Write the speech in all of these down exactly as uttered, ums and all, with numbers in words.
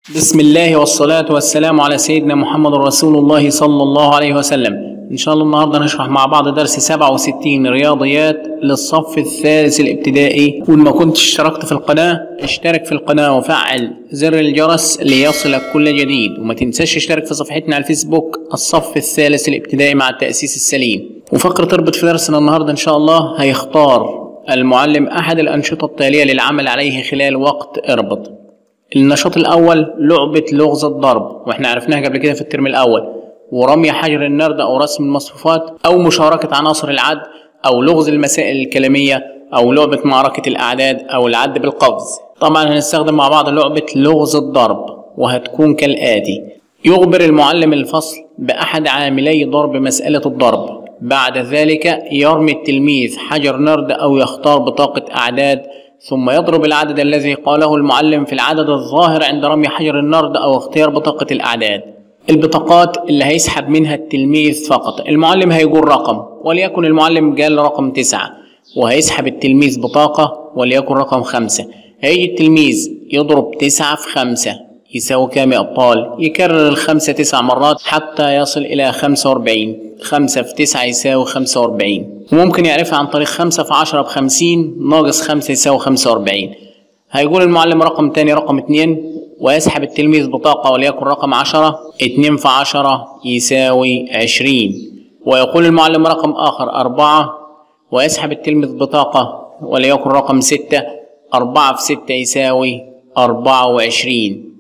بسم الله والصلاة والسلام على سيدنا محمد رسول الله صلى الله عليه وسلم. إن شاء الله النهاردة نشرح مع بعض درس سبعة وستين رياضيات للصف الثالث الابتدائي. وإن كنت اشتركت في القناة اشترك في القناة وفعل زر الجرس ليصلك كل جديد، وما تنساش اشترك في صفحتنا على الفيسبوك الصف الثالث الابتدائي مع التأسيس السليم. وفقرة تربط في درسنا النهاردة إن شاء الله هيختار المعلم أحد الأنشطة التالية للعمل عليه خلال وقت اربط. النشاط الأول لعبة لغز الضرب، واحنا عرفناها قبل كده في الترم الأول، ورمي حجر النرد أو رسم المصفوفات أو مشاركة عناصر العد أو لغز المسائل الكلامية أو لعبة معركة الأعداد أو العد بالقفز. طبعا هنستخدم مع بعض لعبة لغز الضرب، وهتكون كالآتي: يخبر المعلم الفصل بأحد عاملي ضرب مسألة الضرب، بعد ذلك يرمي التلميذ حجر نرد أو يختار بطاقة أعداد، ثم يضرب العدد الذي قاله المعلم في العدد الظاهر عند رمي حجر النرد أو اختيار بطاقة الأعداد. البطاقات اللي هيسحب منها التلميذ فقط، المعلم هيقول رقم وليكن المعلم قال رقم تسعة، وهيسحب التلميذ بطاقة وليكن رقم خمسة. هيجي التلميذ يضرب تسعة في خمسة يساوي كام يا أبطال؟ يكرر الخمسة تسع مرات حتى يصل إلى خمسة وأربعين. خمسة في تسعة يساوي خمسة وأربعين، وممكن يعرفها عن طريق خمسة في عشرة بخمسين ناقص خمسة يساوي خمسة وأربعين. هيقول المعلم رقم تاني رقم اتنين، ويسحب التلميذ بطاقة وليكن رقم عشرة. اتنين في عشرة يساوي عشرين. ويقول المعلم رقم آخر أربعة، ويسحب التلميذ بطاقة وليكن رقم ستة. أربعة في ستة يساوي أربعة وعشرين،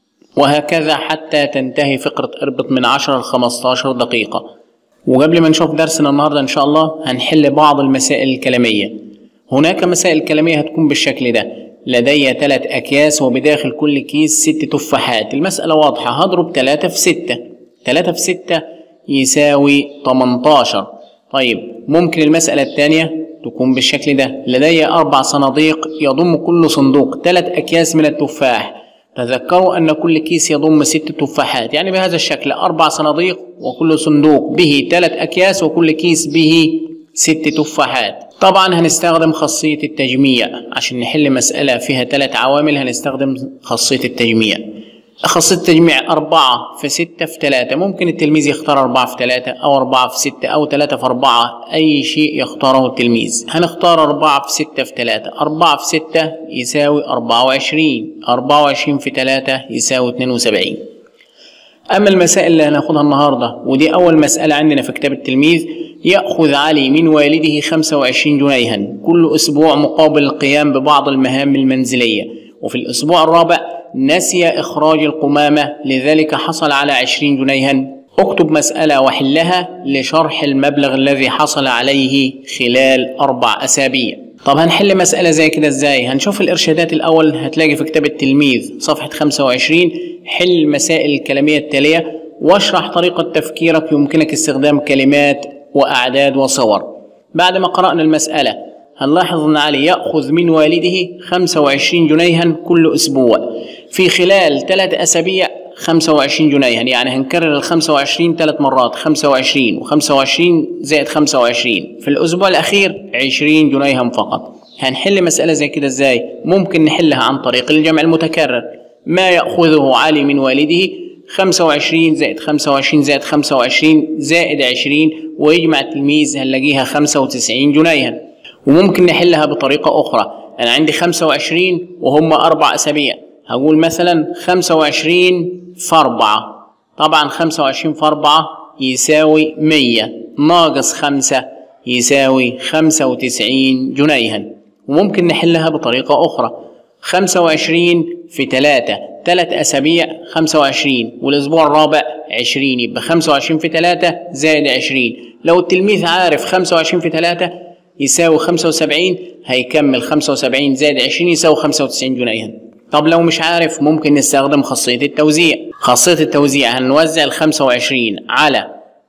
وهكذا حتى تنتهي فقرة اربط من عشرة لخمستاشر دقيقة. وقبل ما نشوف درسنا النهاردة إن شاء الله هنحل بعض المسائل الكلامية. هناك مسائل كلامية هتكون بالشكل ده: لدي ثلاث أكياس وبداخل كل كيس ست تفاحات. المسألة واضحة، هضرب ثلاثة في ستة. ثلاثة في ستة يساوي تمنتاشر. طيب ممكن المسألة الثانية تكون بالشكل ده: لدي أربع صناديق يضم كل صندوق ثلاث أكياس من التفاح. تذكروا أن كل كيس يضم ست تفاحات، يعني بهذا الشكل: أربع صناديق وكل صندوق به ثلاث أكياس وكل كيس به ست تفاحات. طبعا هنستخدم خاصية التجميع عشان نحل مسألة فيها ثلاث عوامل، هنستخدم خاصية التجميع. خاصية التجميع أربعة في ستة في ثلاثة، ممكن التلميذ يختار أربعة في ثلاثة أو أربعة في ستة أو ثلاثة في أربعة، أي شيء يختاره التلميذ. هنختار أربعة في ستة في ثلاثة. أربعة في ستة يساوي أربعة وعشرين. أربعة وعشرين في ثلاثة يساوي اتنين وسبعين. أما المسائل اللي هناخدها النهاردة، ودي أول مسألة عندنا في كتاب التلميذ: يأخذ علي من والده خمسة وعشرين جنيها كل أسبوع مقابل القيام ببعض المهام المنزلية، وفي الأسبوع الرابع نسي إخراج القمامة لذلك حصل على عشرين جنيها. اكتب مسألة وحلها لشرح المبلغ الذي حصل عليه خلال أربع أسابيع. طب هنحل مسألة زي كده ازاي؟ هنشوف الإرشادات الأول، هتلاقي في كتاب التلميذ صفحة خمسة وعشرين: حل المسائل الكلامية التالية واشرح طريقة تفكيرك، يمكنك استخدام كلمات وأعداد وصور. بعد ما قرأنا المسألة هنلاحظ أن علي يأخذ من والده خمسة وعشرين جنيها كل أسبوع، في خلال ثلاث أسابيع خمسة وعشرين جنيها، يعني هنكرر ال خمسة وعشرين ثلاث مرات: خمسة وعشرين وخمسة وعشرين زائد خمسة وعشرين. في الأسبوع الأخير عشرين جنيها فقط. هنحل مسألة زي كده ازاي؟ ممكن نحلها عن طريق الجمع المتكرر: ما يأخذه علي من والده خمسة وعشرين زائد خمسة وعشرين زائد خمسة وعشرين زائد عشرين، ويجمع التلميذ هنلاقيها خمسة وتسعين جنيها. وممكن نحلها بطريقة أخرى: أنا عندي خمسة وعشرين وهم أربع أسابيع، هقول مثلا خمسة وعشرين في أربعة. طبعا خمسة وعشرين في أربعة يساوي مية ناقص خمسة يساوي خمسة وتسعين جنيها. وممكن نحلها بطريقة أخرى: خمسة وعشرين في ثلاثة، ثلاث أسابيع خمسة وعشرين، والأسبوع الرابع عشرين، يبقى خمسة وعشرين في ثلاثة زائد عشرين. لو التلميذ عارف خمسة وعشرين في ثلاثة يساوي خمسة وسبعين، هيكمل خمسة وسبعين زائد عشرين يساوي خمسة وتسعين جنيها. طب لو مش عارف ممكن نستخدم خاصية التوزيع. خاصية التوزيع هنوزع ال خمسة وعشرين على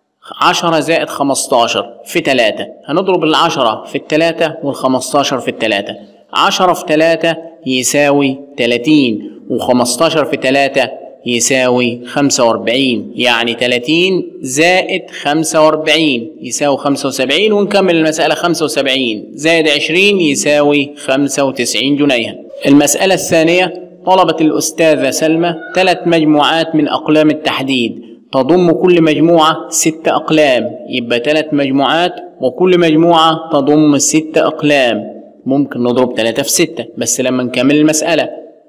عشرة زائد خمستاشر في ثلاثة، هنضرب العشرة في الثلاثة والخمستاشر في الثلاثة. عشرة في ثلاثة يساوي ثلاثين، وخمستاشر في ثلاثة يساوي خمسة وأربعين، يعني ثلاثين زائد خمسة وأربعين يساوي خمسة وسبعين. ونكمل المسألة: خمسة وسبعين زائد عشرين يساوي خمسة وتسعين جنيها. المسألة الثانية: طلبت الأستاذة سلمى ثلاث مجموعات من أقلام التحديد، تضم كل مجموعة ست أقلام، يبقى ثلاث مجموعات وكل مجموعة تضم ست أقلام. ممكن نضرب ثلاثة في ستة بس لما نكمل المسألة.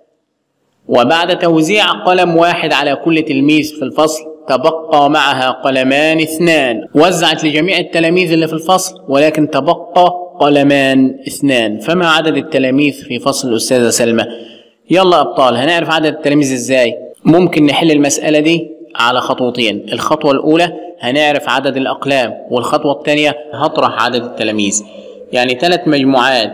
وبعد توزيع قلم واحد على كل تلميذ في الفصل تبقى معها قلمان اثنان. وزعت لجميع التلاميذ اللي في الفصل ولكن تبقى قلمان اثنان. فما عدد التلاميذ في فصل الأستاذة سلمى؟ يلا أبطال، هنعرف عدد التلاميذ ازاي؟ ممكن نحل المسألة دي على خطوتين. الخطوة الأولى هنعرف عدد الأقلام، والخطوة الثانية هطرح عدد التلاميذ. يعني ثلاث مجموعات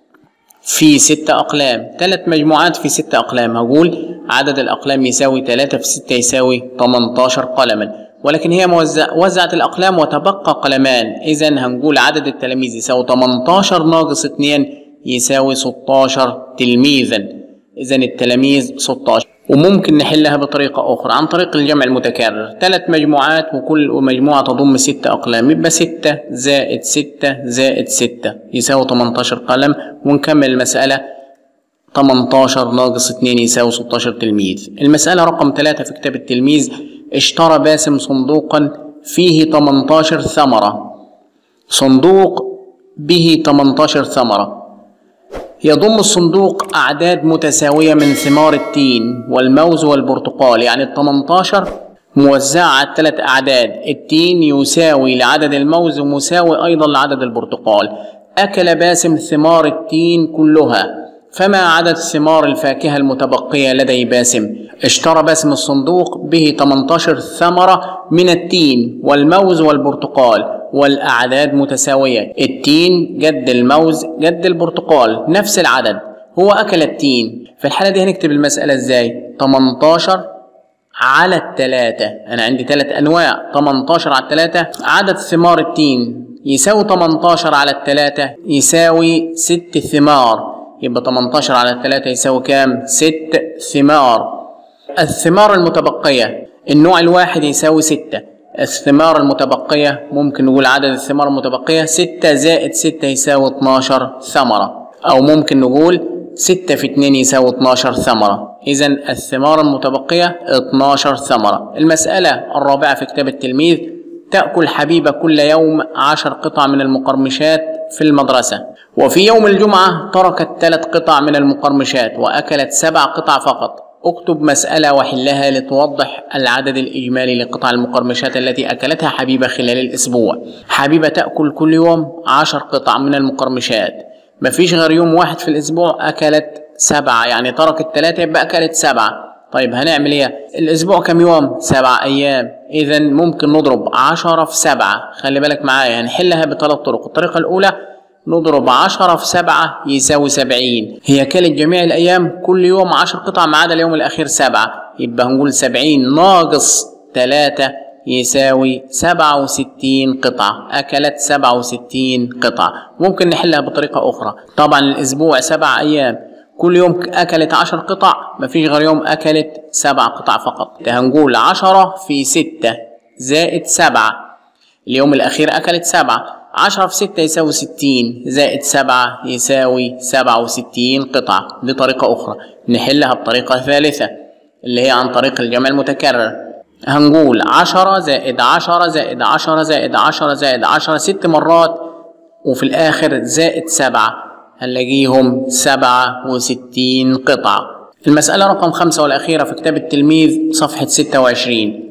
في ست أقلام، ثلاث مجموعات في ست أقلام، هقول عدد الأقلام يساوي ثلاثة في ستة يساوي ثمانية عشر قلما، ولكن هي موزع وزعت الأقلام وتبقى قلمان، إذا هنقول عدد التلاميذ يساوي ثمانية عشر ناقص اثنين يساوي ستة عشر تلميذا، إذا التلاميذ ستة عشر. وممكن نحلها بطريقة أخرى عن طريق الجمع المتكرر، ثلاث مجموعات وكل مجموعة تضم ست أقلام، يبقى ستة زائد ستة زائد ستة يساوي ثمانية عشر قلم. ونكمل المسألة، ثمانية عشر ناقص اثنين يساوي ستة عشر تلميذ. المسألة رقم ثلاثة في كتاب التلميذ. اشترى باسم صندوقا فيه ثمانية عشر ثمرة، صندوق به ثمانية عشر ثمرة. يضم الصندوق أعداد متساوية من ثمار التين والموز والبرتقال، يعني ال ثمانية عشر موزعة على ثلاث أعداد، التين يساوي لعدد الموز ومساوي أيضا لعدد البرتقال. أكل باسم ثمار التين كلها، فما عدد ثمار الفاكهة المتبقية لدي باسم؟ اشترى باسم الصندوق به ثمانية عشر ثمرة من التين والموز والبرتقال والأعداد متساوية، التين جد الموز جد البرتقال نفس العدد، هو أكل التين. في الحالة دي هنكتب المسألة ازاي؟ ثمانية عشر على الثلاثة، أنا عندي ثلاث أنواع، ثمانية عشر على الثلاثة عدد ثمار التين يساوي ثمانية عشر على الثلاثة يساوي ست ثمار، يبقى ثمانية عشر على الثلاثة يساوي كام؟ ست ثمار. الثمار المتبقية النوع الواحد يساوي ستة، الثمار المتبقية ممكن نقول عدد الثمار المتبقية ستة زائد ستة يساوي اثني عشر ثمرة، أو ممكن نقول ستة في اثنين يساوي اثني عشر ثمرة. إذا الثمار المتبقية اثني عشر ثمرة. المسألة الرابعة في كتاب التلميذ. تأكل حبيبة كل يوم عشر قطع من المقرمشات في المدرسة، وفي يوم الجمعة تركت ثلاث قطع من المقرمشات وأكلت سبع قطع فقط. اكتب مسألة وحلها لتوضح العدد الإجمالي لقطع المقرمشات التي أكلتها حبيبة خلال الأسبوع. حبيبة تأكل كل يوم عشر قطع من المقرمشات، مفيش غير يوم واحد في الأسبوع أكلت سبعة، يعني تركت ثلاثة يبقى أكلت سبعة. طيب هنعمل إيه؟ الأسبوع كم يوم؟ سبع أيام، إذا ممكن نضرب عشرة في سبعة. خلي بالك معايا، هنحلها بثلاث طرق. الطريقة الأولى نضرب عشرة في سبعة يساوي سبعين، هي كانت جميع الأيام كل يوم عشر قطع ما عدا اليوم الأخير سبعة، يبقى هنقول سبعين ناقص ثلاثة يساوي سبعة وستين قطعة، أكلت سبعة وستين قطعة. ممكن نحلها بطريقة أخرى، طبعا الأسبوع سبع أيام كل يوم أكلت عشر قطع، مفيش غير يوم أكلت سبع قطع فقط، هنقول عشرة في ستة زائد سبعة، اليوم الأخير أكلت سبعة، عشرة في ستة يساوي ستين زائد سبعة يساوي سبعة وستين قطعة. دي طريقة أخرى. نحلها بطريقة ثالثة اللي هي عن طريق الجمع المتكرر. هنقول عشرة زائد عشرة زائد عشرة زائد عشرة زائد عشرة ست مرات، وفي الآخر زائد سبعة، هنلاقيهم سبعة وستين قطعة. المسألة رقم خمسة والأخيرة في كتاب التلميذ صفحة ستة وعشرين.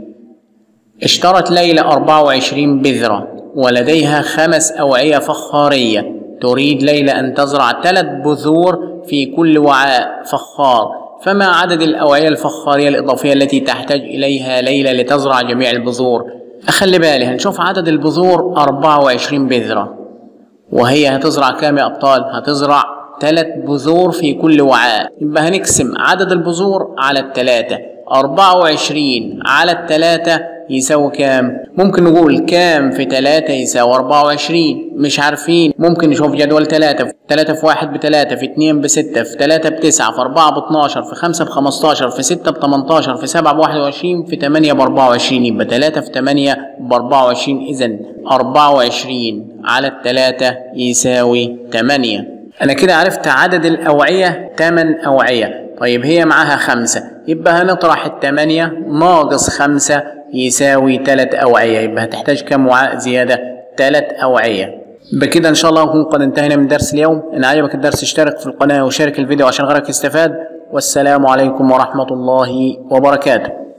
اشترت ليلى أربعة وعشرين بذرة ولديها خمس أوعية فخارية، تريد ليلى أن تزرع ثلاث بذور في كل وعاء فخار، فما عدد الأوعية الفخارية الإضافية التي تحتاج إليها ليلى لتزرع جميع البذور؟ أخلي بالي، هنشوف عدد البذور أربعة وعشرين بذرة، وهي هتزرع كام يا أبطال؟ هتزرع ثلاث بذور في كل وعاء، يبقى هنقسم عدد البذور على الثلاثة، أربعة وعشرين على الثلاثة يساوي كام؟ ممكن نقول كام في ثلاثة يساوي أربعة وعشرين، مش عارفين، ممكن نشوف جدول ثلاثة، ثلاثة في واحد بثلاثة، في اثنين بستة، في ثلاثة بتسعة، في أربعة باثناشر، في خمسة بخمستاشر، في ستة بتمنتاشر، في سبعة بواحد وعشرين، في ثمانية بأربعة وعشرين، يبقى ثلاثة في ثمانية بأربعة وعشرين، إذا أربعة وعشرين على الثلاثة يساوي ثمانية. أنا كده عرفت عدد الأوعية ثمان أوعية، طيب هي معاها خمسة، يبقى هنطرح التمانية ناقص خمسة يساوي تلات أوعية، يبقى هتحتاج كام وعاء زيادة؟ تلات أوعية. بكده إن شاء الله نكون قد انتهينا من درس اليوم. إن عجبك الدرس اشترك في القناة وشارك الفيديو عشان غيرك يستفاد. والسلام عليكم ورحمة الله وبركاته.